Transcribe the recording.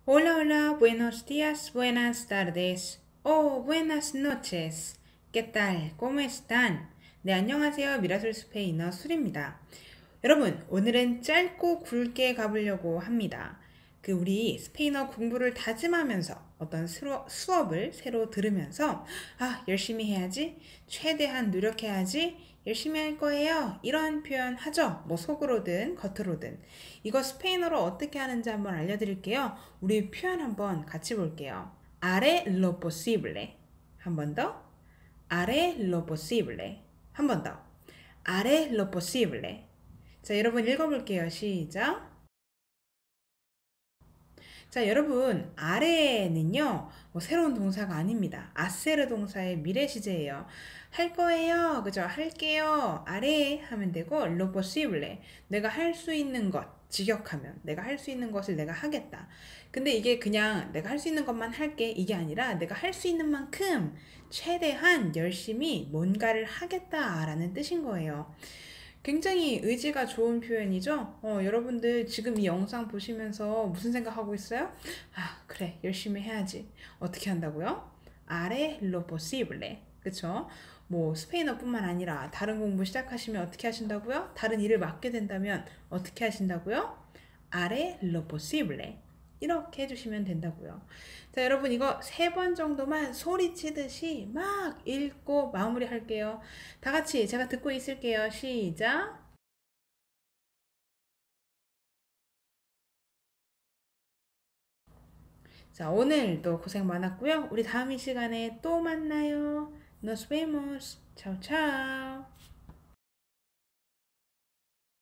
Hola, hola, buenos días, buenas tardes, o buenas noches. ¿Qué tal? ¿Cómo están? 네, 안녕하세요. 미라솔 스페인어 술입니다. 여러분, 오늘은 짧고 굵게 가보려고 합니다. 우리 스페인어 공부를 다짐하면서 어떤 수업을 새로 들으면서 열심히 해야지, 최대한 노력해야지, 열심히 할 거예요. 이런 표현 하죠. 뭐 속으로든 겉으로든. 이거 스페인어로 어떻게 하는지 한번 알려드릴게요. 우리 표현 한번 같이 볼게요. Haré lo posible. 한 번 더. Haré lo posible. 한 번 더. Haré lo posible. 자, 여러분 읽어볼게요. 시작. 자, 여러분, 아래는요, 뭐 새로운 동사가 아닙니다. 아세르 동사의 미래 시제예요. 할 거예요. 그죠? 할게요. 아래 하면 되고, lo posible. 내가 할 수 있는 것. 직역하면 내가 할 수 있는 것을 내가 하겠다. 근데 이게 그냥 내가 할 수 있는 것만 할게 이게 아니라 내가 할 수 있는 만큼 최대한 열심히 뭔가를 하겠다라는 뜻인 거예요. 굉장히 의지가 좋은 표현이죠? 여러분들 지금 이 영상 보시면서 무슨 생각하고 있어요? 그래, 열심히 해야지. 어떻게 한다고요? Haré lo posible. 그쵸? 뭐, 스페인어뿐만 아니라 다른 공부 시작하시면 어떻게 하신다고요? 다른 일을 맡게 된다면 어떻게 하신다고요? Haré lo posible. 이렇게 해주시면 된다고요. 자, 여러분 이거 3번 정도만 소리치듯이 막 읽고 마무리 할게요. 다 같이 제가 듣고 있을게요. 시작. 자, 오늘도 고생 많았고요. 우리 다음 이 시간에 또 만나요. Nos vemos. Chao, chao.